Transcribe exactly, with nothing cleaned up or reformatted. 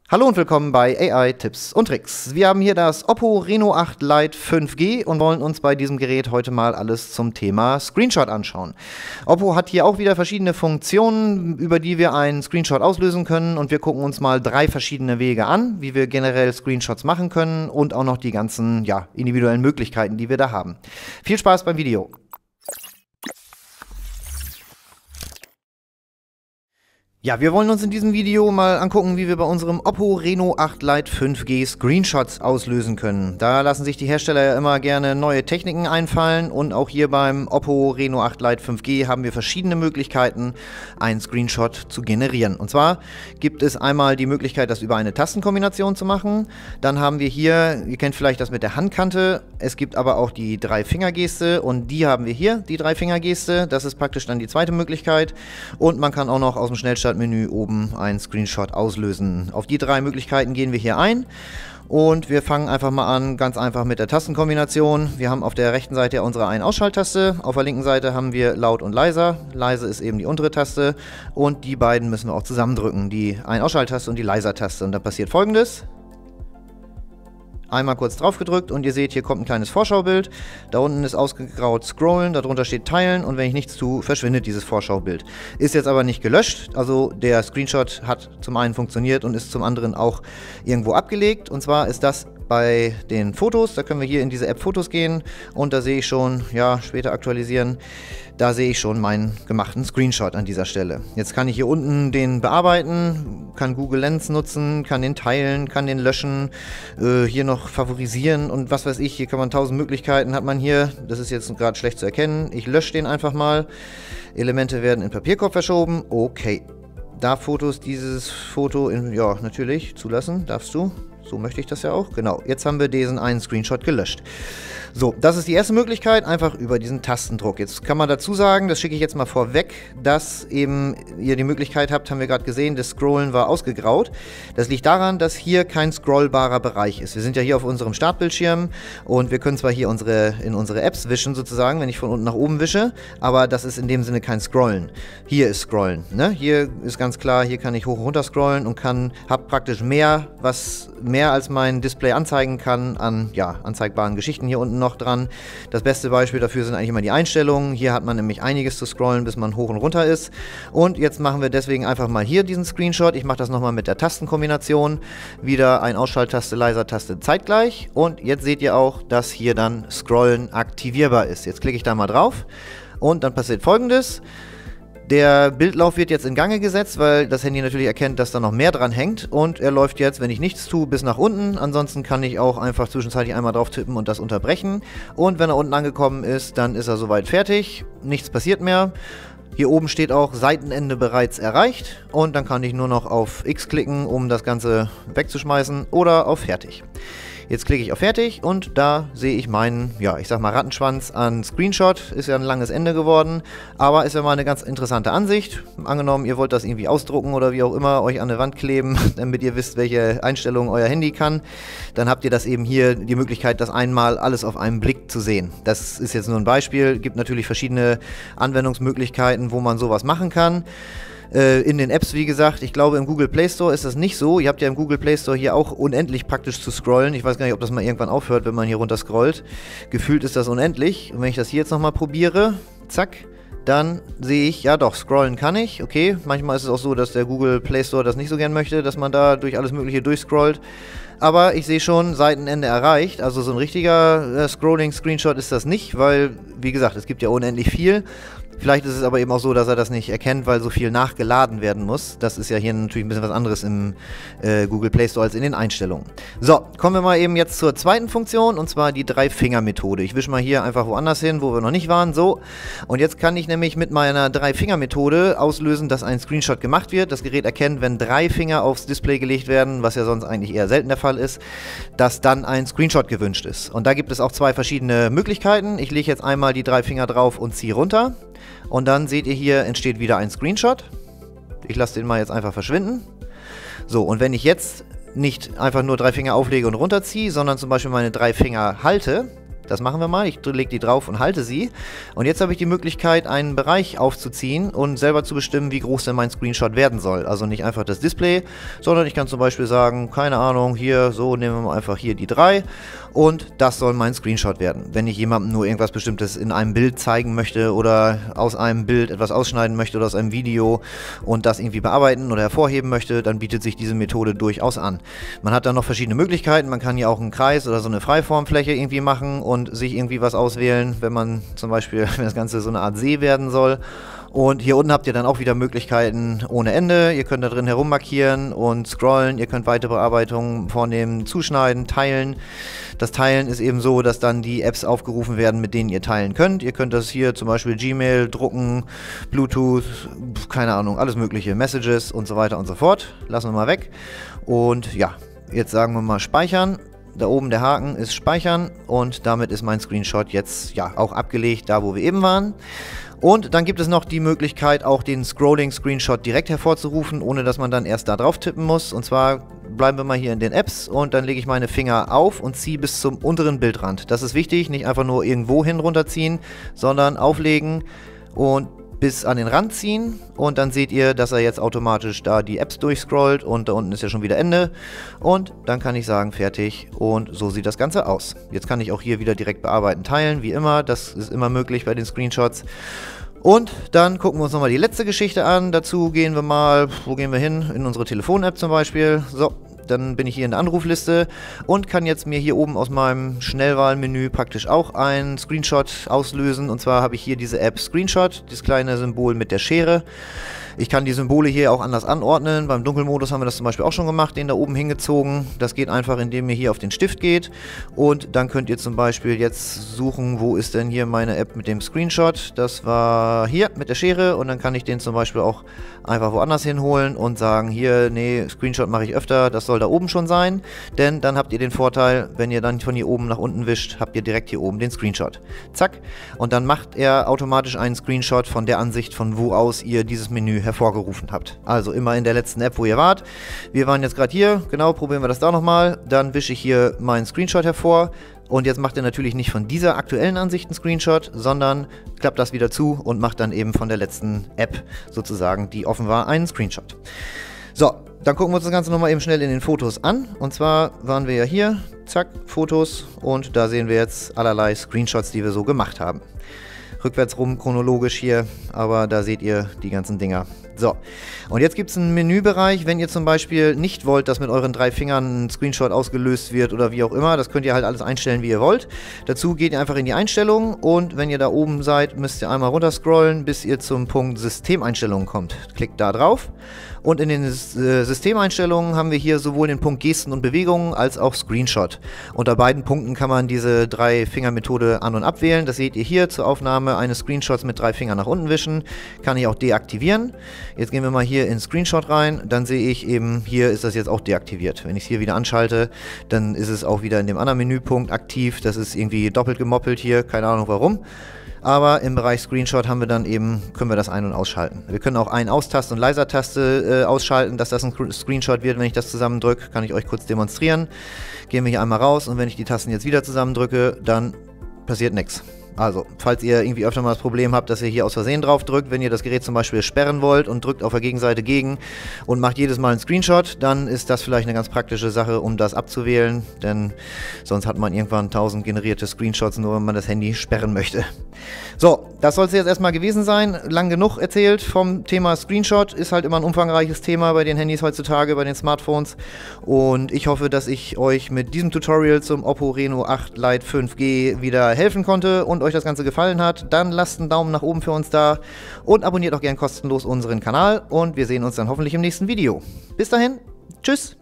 Hallo und willkommen bei A I Tipps und Tricks. Wir haben hier das Oppo Reno acht Lite fünf G und wollen uns bei diesem Gerät heute mal alles zum Thema Screenshot anschauen. Oppo hat hier auch wieder verschiedene Funktionen, über die wir einen Screenshot auslösen können, und wir gucken uns mal drei verschiedene Wege an, wie wir generell Screenshots machen können und auch noch die ganzen ja, individuellen Möglichkeiten, die wir da haben. Viel Spaß beim Video! Ja, wir wollen uns in diesem Video mal angucken, wie wir bei unserem Oppo Reno acht Lite fünf G Screenshots auslösen können. Da lassen sich die Hersteller ja immer gerne neue Techniken einfallen, und auch hier beim Oppo Reno acht Lite fünf G haben wir verschiedene Möglichkeiten, einen Screenshot zu generieren. Und zwar gibt es einmal die Möglichkeit, das über eine Tastenkombination zu machen. Dann haben wir hier, ihr kennt vielleicht das mit der Handkante, es gibt aber auch die Drei-Finger-Geste, und die haben wir hier, die Drei-Finger-Geste. Das ist praktisch dann die zweite Möglichkeit, und man kann auch noch aus dem Schnellstart Menü oben einen Screenshot auslösen. Auf die drei Möglichkeiten gehen wir hier ein, und wir fangen einfach mal an, ganz einfach mit der Tastenkombination. Wir haben auf der rechten Seite ja unsere Ein-Ausschalttaste, auf der linken Seite haben wir laut und leiser. Leise ist eben die untere Taste, und die beiden müssen wir auch zusammendrücken, die Ein-Ausschalttaste und die Leiser-Taste. Und da passiert Folgendes. Einmal kurz drauf gedrückt und ihr seht, hier kommt ein kleines Vorschaubild. Da unten ist ausgegraut Scrollen, darunter steht Teilen, und wenn ich nichts tue, verschwindet dieses Vorschaubild. Ist jetzt aber nicht gelöscht, also der Screenshot hat zum einen funktioniert und ist zum anderen auch irgendwo abgelegt. Und zwar ist das bei den Fotos. Da können wir hier in diese App Fotos gehen, und da sehe ich schon, ja, später aktualisieren, da sehe ich schon meinen gemachten Screenshot an dieser Stelle. Jetzt kann ich hier unten den bearbeiten, kann Google Lens nutzen, kann den teilen, kann den löschen, äh, hier noch favorisieren und was weiß ich. Hier kann man tausend Möglichkeiten, hat man hier. Das ist jetzt gerade schlecht zu erkennen. Ich lösche den einfach mal. Elemente werden in Papierkorb verschoben. Okay. Darf Fotos dieses Foto, in, ja, natürlich, zulassen, darfst du. So möchte ich das ja auch. Genau, jetzt haben wir diesen einen Screenshot gelöscht. So, das ist die erste Möglichkeit, einfach über diesen Tastendruck. Jetzt kann man dazu sagen, das schicke ich jetzt mal vorweg, dass eben ihr die Möglichkeit habt, haben wir gerade gesehen, das Scrollen war ausgegraut. Das liegt daran, dass hier kein scrollbarer Bereich ist. Wir sind ja hier auf unserem Startbildschirm, und wir können zwar hier unsere, in unsere Apps wischen sozusagen, wenn ich von unten nach oben wische, aber das ist in dem Sinne kein Scrollen. Hier ist Scrollen, ne? Hier ist ganz klar, hier kann ich hoch und runter scrollen und kann, habe praktisch mehr, was mehr als mein Display anzeigen kann an, ja, anzeigbaren Geschichten hier unten noch dran. Das beste Beispiel dafür sind eigentlich immer die Einstellungen. Hier hat man nämlich einiges zu scrollen, bis man hoch und runter ist. Und jetzt machen wir deswegen einfach mal hier diesen Screenshot. Ich mache das nochmal mit der Tastenkombination. Wieder ein Ausschalttaste, Leiser-Taste zeitgleich. Und jetzt seht ihr auch, dass hier dann Scrollen aktivierbar ist. Jetzt klicke ich da mal drauf, und dann passiert Folgendes. Der Bildlauf wird jetzt in Gange gesetzt, weil das Handy natürlich erkennt, dass da noch mehr dran hängt, und er läuft jetzt, wenn ich nichts tue, bis nach unten. Ansonsten kann ich auch einfach zwischenzeitlich einmal drauf tippen und das unterbrechen, und wenn er unten angekommen ist, dann ist er soweit fertig, nichts passiert mehr. Hier oben steht auch Seitenende bereits erreicht, und dann kann ich nur noch auf X klicken, um das Ganze wegzuschmeißen, oder auf Fertig. Jetzt klicke ich auf Fertig, und da sehe ich meinen, ja, ich sag mal Rattenschwanz an Screenshot. Ist ja ein langes Ende geworden, aber ist ja mal eine ganz interessante Ansicht. Angenommen, ihr wollt das irgendwie ausdrucken oder wie auch immer, euch an der Wand kleben, damit ihr wisst, welche Einstellungen euer Handy kann. Dann habt ihr das eben hier, die Möglichkeit, das einmal alles auf einen Blick zu sehen. Das ist jetzt nur ein Beispiel. Gibt natürlich verschiedene Anwendungsmöglichkeiten, wo man sowas machen kann. In den Apps, wie gesagt, ich glaube, im Google Play Store ist das nicht so. Ihr habt ja im Google Play Store hier auch unendlich praktisch zu scrollen. Ich weiß gar nicht, ob das mal irgendwann aufhört, wenn man hier runter scrollt. Gefühlt ist das unendlich. Und wenn ich das hier jetzt nochmal probiere, zack, dann sehe ich, ja doch, scrollen kann ich. Okay, manchmal ist es auch so, dass der Google Play Store das nicht so gern möchte, dass man da durch alles Mögliche durchscrollt. Aber ich sehe schon, Seitenende erreicht. Also so ein richtiger äh, Scrolling-Screenshot ist das nicht, weil, wie gesagt, es gibt ja unendlich viel. Vielleicht ist es aber eben auch so, dass er das nicht erkennt, weil so viel nachgeladen werden muss. Das ist ja hier natürlich ein bisschen was anderes im äh, Google Play Store als in den Einstellungen. So, kommen wir mal eben jetzt zur zweiten Funktion, und zwar die Drei-Finger-Methode. Ich wische mal hier einfach woanders hin, wo wir noch nicht waren. So, und jetzt kann ich nämlich mit meiner Drei-Finger-Methode auslösen, dass ein Screenshot gemacht wird. Das Gerät erkennt, wenn drei Finger aufs Display gelegt werden, was ja sonst eigentlich eher selten der Fall ist, dass dann ein Screenshot gewünscht ist. Und da gibt es auch zwei verschiedene Möglichkeiten. Ich lege jetzt einmal die drei Finger drauf und ziehe runter. Und dann seht ihr, hier entsteht wieder ein Screenshot. Ich lasse den mal jetzt einfach verschwinden. So, und wenn ich jetzt nicht einfach nur drei Finger auflege und runterziehe, sondern zum Beispiel meine drei Finger halte, Das machen wir mal. Ich lege die drauf und halte sie. Und jetzt habe ich die Möglichkeit, einen Bereich aufzuziehen und selber zu bestimmen, wie groß denn mein Screenshot werden soll. Also nicht einfach das Display, sondern ich kann zum Beispiel sagen, keine Ahnung, hier, so nehmen wir mal einfach hier die drei und das soll mein Screenshot werden. Wenn ich jemandem nur irgendwas Bestimmtes in einem Bild zeigen möchte oder aus einem Bild etwas ausschneiden möchte oder aus einem Video und das irgendwie bearbeiten oder hervorheben möchte, dann bietet sich diese Methode durchaus an. Man hat dann noch verschiedene Möglichkeiten. Man kann hier auch einen Kreis oder so eine Freiformfläche irgendwie machen und sich irgendwie was auswählen, wenn man zum Beispiel, wenn das Ganze so eine Art See werden soll. Und hier unten habt ihr dann auch wieder Möglichkeiten ohne Ende. Ihr könnt da drin herummarkieren und scrollen. Ihr könnt weitere Bearbeitungen vornehmen, zuschneiden, teilen. Das Teilen ist eben so, dass dann die Apps aufgerufen werden, mit denen ihr teilen könnt. Ihr könnt das hier zum Beispiel Gmail, drucken, Bluetooth, keine Ahnung, alles mögliche, Messages und so weiter und so fort. Lassen wir mal weg. Und ja, jetzt sagen wir mal speichern. Da oben der Haken ist speichern und damit ist mein Screenshot jetzt ja auch abgelegt, da wo wir eben waren. Und dann gibt es noch die Möglichkeit, auch den Scrolling-Screenshot direkt hervorzurufen, ohne dass man dann erst da drauf tippen muss. Und zwar bleiben wir mal hier in den Apps und dann lege ich meine Finger auf und ziehe bis zum unteren Bildrand. Das ist wichtig, nicht einfach nur irgendwo hin runterziehen, sondern auflegen und bis an den Rand ziehen und dann seht ihr, dass er jetzt automatisch da die Apps durchscrollt und da unten ist ja schon wieder Ende und dann kann ich sagen fertig und so sieht das Ganze aus. Jetzt kann ich auch hier wieder direkt bearbeiten, teilen, wie immer, das ist immer möglich bei den Screenshots. Und dann gucken wir uns nochmal die letzte Geschichte an, dazu gehen wir mal, wo gehen wir hin? In unsere Telefon-App zum Beispiel, so. Dann bin ich hier in der Anrufliste und kann jetzt mir hier oben aus meinem Schnellwahlmenü praktisch auch einen Screenshot auslösen. Und zwar habe ich hier diese App Screenshot, das kleine Symbol mit der Schere. Ich kann die Symbole hier auch anders anordnen. Beim Dunkelmodus haben wir das zum Beispiel auch schon gemacht, den da oben hingezogen. Das geht einfach, indem ihr hier auf den Stift geht. Und dann könnt ihr zum Beispiel jetzt suchen, wo ist denn hier meine App mit dem Screenshot. Das war hier mit der Schere und dann kann ich den zum Beispiel auch einfach woanders hinholen und sagen, hier, nee, Screenshot mache ich öfter, das soll da oben schon sein. Denn dann habt ihr den Vorteil, wenn ihr dann von hier oben nach unten wischt, habt ihr direkt hier oben den Screenshot. Zack. Und dann macht er automatisch einen Screenshot von der Ansicht, von wo aus ihr dieses Menü hervorgerufen habt. Also immer in der letzten App, wo ihr wart. Wir waren jetzt gerade hier, genau, probieren wir das da nochmal. Dann wische ich hier meinen Screenshot hervor. Und jetzt macht er natürlich nicht von dieser aktuellen Ansicht einen Screenshot, sondern klappt das wieder zu und macht dann eben von der letzten App sozusagen, die offen war, einen Screenshot. So, dann gucken wir uns das Ganze nochmal eben schnell in den Fotos an. Und zwar waren wir ja hier, zack, Fotos und da sehen wir jetzt allerlei Screenshots, die wir so gemacht haben. Rückwärts rum, chronologisch hier, aber da seht ihr die ganzen Dinger. So, und jetzt gibt es einen Menübereich, wenn ihr zum Beispiel nicht wollt, dass mit euren drei Fingern ein Screenshot ausgelöst wird oder wie auch immer, das könnt ihr halt alles einstellen, wie ihr wollt. Dazu geht ihr einfach in die Einstellungen und wenn ihr da oben seid, müsst ihr einmal runter scrollen, bis ihr zum Punkt Systemeinstellungen kommt. Klickt da drauf und in den äh, Systemeinstellungen haben wir hier sowohl den Punkt Gesten und Bewegungen als auch Screenshot. Unter beiden Punkten kann man diese Drei-Finger-Methode an- und abwählen. Das seht ihr hier zur Aufnahme eines Screenshots mit drei Fingern nach unten wischen. Kann ich auch deaktivieren. Jetzt gehen wir mal hier in Screenshot rein, dann sehe ich eben, hier ist das jetzt auch deaktiviert. Wenn ich es hier wieder anschalte, dann ist es auch wieder in dem anderen Menüpunkt aktiv. Das ist irgendwie doppelt gemoppelt hier, keine Ahnung warum. Aber im Bereich Screenshot haben wir dann eben, können wir das ein- und ausschalten. Wir können auch Ein-, Austaste und Leiser-Taste äh, ausschalten, dass das ein Screenshot wird, wenn ich das zusammendrücke. Kann ich euch kurz demonstrieren. Gehen wir hier einmal raus und wenn ich die Tasten jetzt wieder zusammendrücke, dann passiert nichts. Also, falls ihr irgendwie öfter mal das Problem habt, dass ihr hier aus Versehen drauf drückt, wenn ihr das Gerät zum Beispiel sperren wollt und drückt auf der Gegenseite gegen und macht jedes Mal einen Screenshot, dann ist das vielleicht eine ganz praktische Sache, um das abzuwählen, denn sonst hat man irgendwann tausend generierte Screenshots, nur wenn man das Handy sperren möchte. So, das soll es jetzt erstmal gewesen sein. Lang genug erzählt vom Thema Screenshot. Ist halt immer ein umfangreiches Thema bei den Handys heutzutage, bei den Smartphones. Und ich hoffe, dass ich euch mit diesem Tutorial zum Oppo Reno acht Lite fünf G wieder helfen konnte und euch das Ganze gefallen hat. Dann lasst einen Daumen nach oben für uns da und abonniert auch gern kostenlos unseren Kanal. Und wir sehen uns dann hoffentlich im nächsten Video. Bis dahin, tschüss!